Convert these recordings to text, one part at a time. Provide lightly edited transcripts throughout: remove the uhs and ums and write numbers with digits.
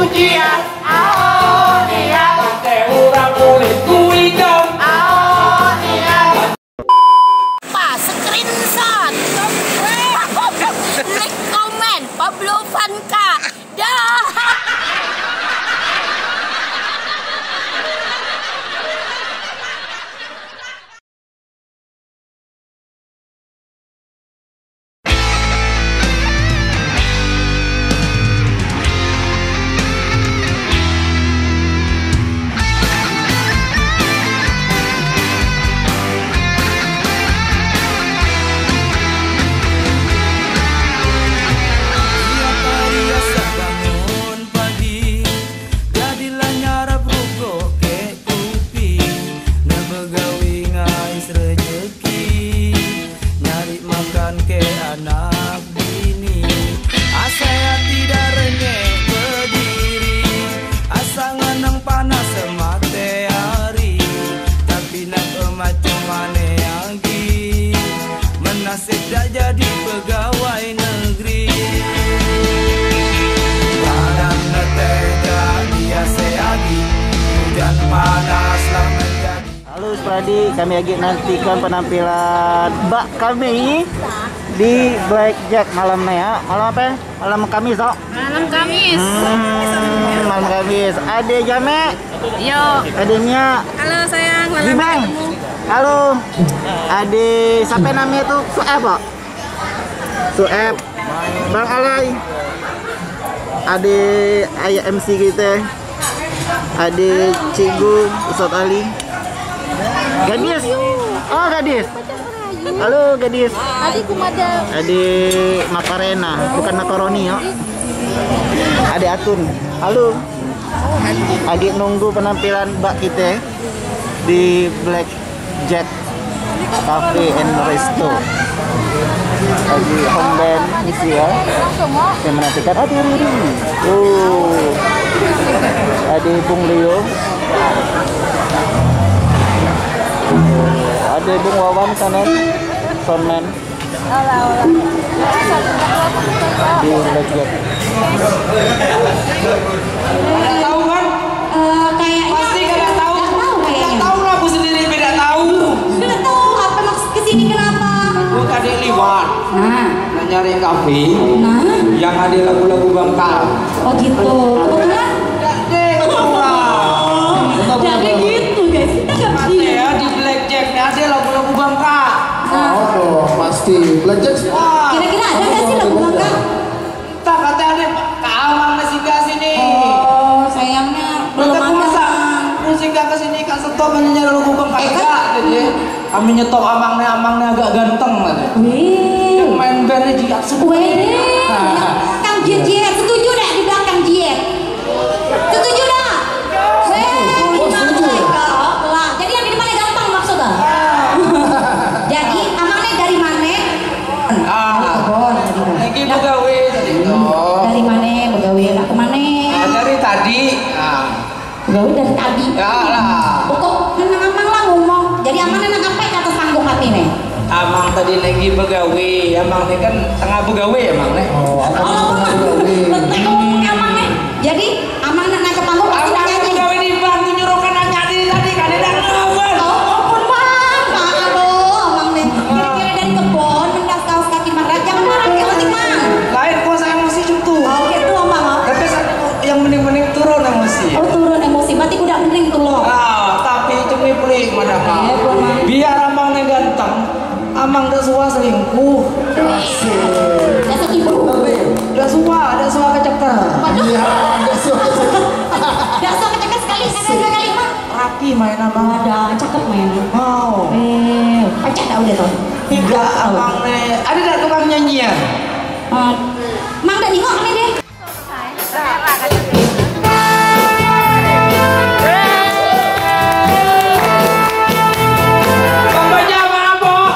kucian, aonian, teh urang kulit kuwi dong, aonian. Pak, screenshot, like, comment, Pablo Vanka, dah. Anak bini asaya tidak rengek berdiri, asa nganang panas semate hari, tapi nak macam mana lagi menasib dah jadi pegawai negeri. Badan neteh jadi aseagi, hujan panas lah menjadi. Halo Spradi, kami lagi nantikan penampilan Mbak kami di Blackjack malamnya ya. Malam apa? Malam Kamis, oh? Malam Kamis. Malam Kamis. Ade Jame. Yo. Adenya. Halo sayang, malam Gimang. ketemu. Halo. Ade, siapa namanya tuh? Sueb, Pak? Sueb. Bang Alay. Ade ayah MC kita. Ade Cigu, Ustadz Ali. Gadis. Oh, gadis. Halo gadis. Adik Kumada. Adik Makarena, bukan makaroni ya. Adik Atun. Halo. Adik nunggu penampilan Mbak kita di Black Jack Cafe and Resto. Lagi home band isi ya. Yang menantikan Adik Riri. Oh. Adik Bung Leo. Ada Bung Wawan sana, soundman di Blackjack. Tahu kan? Kayaknya Pasti kagak tahu. Kayaknya. Tahu lah, aku sendiri beda tahu. Tidak tahu apa maksud kesini kenapa? Gua tadi liwat, Nah, nyari kafe nah. yang ada lagu-lagu Bangkal. Oh gitu. Kebetulan. Jadi gitu guys, kita nggak Mate begini. ya di Blackjack ada lagu-lagu Bangka. Oh, pasti Blackjack. Wah, Kira-kira ada nggak sih lagu Bangka? tak katanya ada Kamang masih ke sini. Oh, sayangnya belum Belum ada. musik gak ke sini kan stop nyanyi lagu Bangka kan? enggak jadi. Kami nyetok amangnya agak ganteng aja. Wih. Yang main bandnya juga Wih. Kang Jiet, setuju dah di belakang Jiet. Setuju dah. Jadi yang di mana gampang maksudnya? Jadi amannya dari mana? Kebon. lagi begawe tadi. Dari mana begawe nak kemana? Dari tadi. Begawe dari tadi. Ya lah. Pokok nang lah ngomong. Jadi amannya nang apa kata panggung hati nih? Amang tadi lagi begawe, amang ini kan tengah begawe amang nih. Letek ngomongnya amannya. Jadi amannya naik ke panggung pasti Amang nyanyi. begawe di bantu nyuruhkan nyanyi tadi kan dia ngelawan. Oh, ampun bang, aduh, abang nih. Kira-kira dari kebon, mendas kaos kaki marah, jangan marah kayak otik bang. Lain gua saya emosi contoh. Oh, gitu bang. Tapi yang mending-mending turun emosi. Oh, turun emosi, berarti udah mending tuh loh. Tapi cumi pelik madam. Biar amang nih ganteng, amang dah suah selingkuh. Dasar ibu. Dah suah kecekter. Waduh, Iya, dasar keceket sekali, ada dua kali mah. Rapi main amang. Ada, cakep main. Mau. Pacet dah udah tuh. Tiga amang nih. Ada dah tukang nyanyian. Mang dah nengok nih deh. Pokoknya mabok.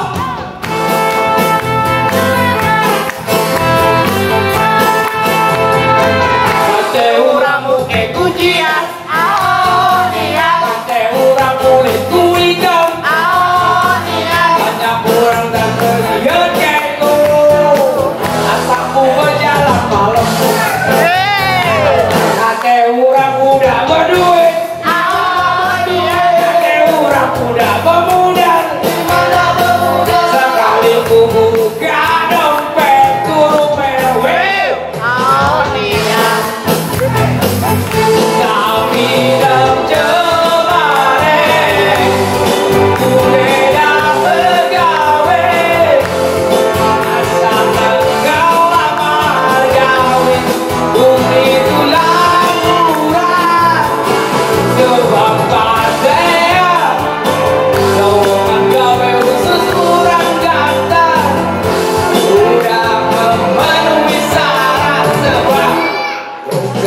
Mate urang muke kucian, aonian. Mate urang kulit kuwi dong, aonian. Banyak urang dan terlihat keku. Asakku berjalan malam.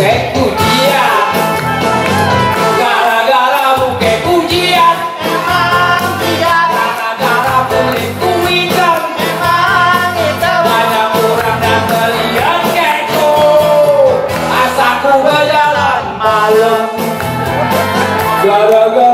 buke ujian. Gara-gara buke ujian. Gara-gara pelitku hitam. Banyak orang yang melihat keku. Asaku berjalan malam. Gara-gara